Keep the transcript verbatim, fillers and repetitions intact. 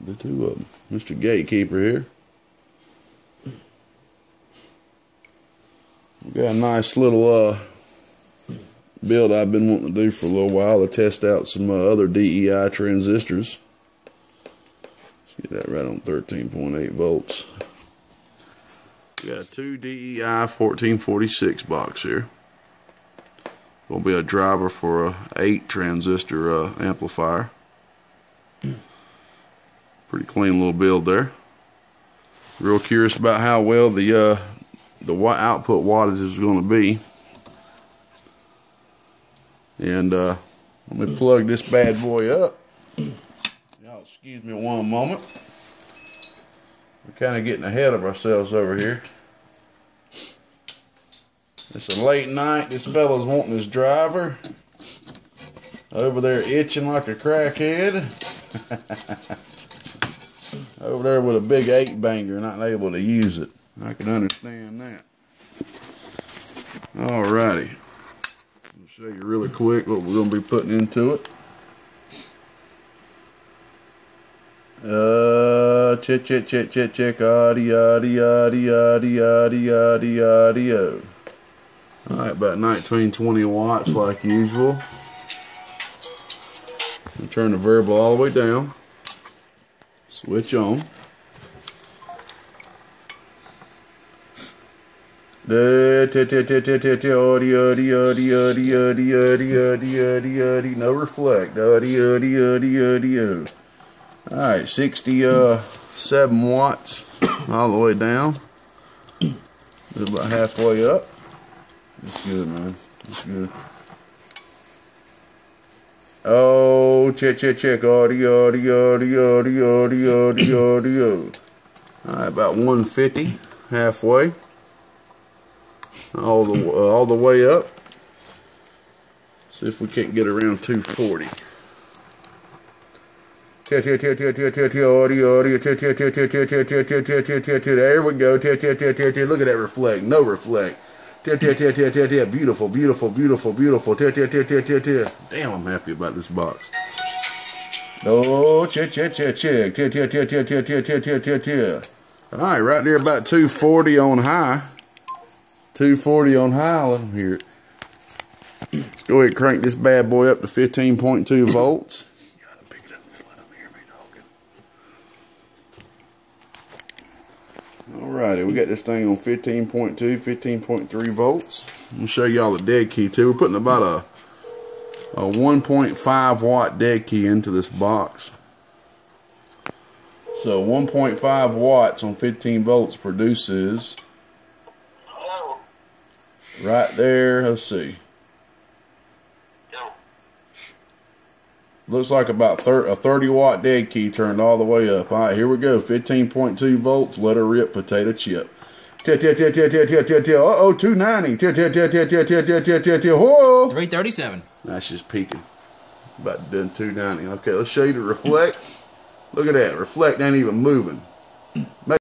The two of them. Mister Gatekeeper here. We got a nice little uh, build I've been wanting to do for a little while to test out some uh, other D E I transistors. Let's get that right on thirteen point eight volts. We got a two D E I fourteen forty-six box here. Will be a driver for a eight transistor uh, amplifier. Pretty clean little build there. Real curious about how well the uh, the output wattage is going to be. And uh, let me plug this bad boy up. Y'all excuse me one moment. We're kind of getting ahead of ourselves over here. It's a late night. This fella's wanting his driver. Over there itching like a crackhead. Over there with a big eight banger, not able to use it. I can understand that. Alrighty. I'll show you really quick what we're going to be putting into it. Uh, check, check, check, check, check, audio, audio, audio, audio, audio, audio, audio. Alright, about nineteen, twenty watts like usual. And turn the variable all the way down. Switch on. Audio, audio, audio, audio, audio, audio, audio, audio, audio, no reflect. Audio, audio, audio, audio. Alright, sixty-seven watts all the way down. It's about halfway up. That's good, man. That's good. Oh, check, check, check. Audio, audio, audio, audio, audio, audio, audio. Alright, about one fifty, halfway. All the uh, all the way up. See if we can't get around two forty. There we go. Look at that reflect. No reflect. Beautiful, beautiful, beautiful, beautiful. Damn, I'm happy about this box. Oh, check, check, check, check. Alright, right there about two forty on high. two forty on high. Let them hear it. Let's go ahead and crank this bad boy up to fifteen point two volts. You gotta pick it up and just let them hear me talking. Alrighty, we got this thing on fifteen point two, fifteen point three volts. I'm gonna show y'all the dead key too. We're putting about a, a one point five watt dead key into this box. So one point five watts on fifteen volts produces right there, let's see. Looks like about a thirty watt dead key turned all the way up. Alright, here we go. fifteen point two volts. Let her rip, potato chip. Uh-oh, two ninety. three thirty-seven. That's just peaking. About done two ninety. Okay, let's show you the reflect. Look at that. Reflect ain't even moving.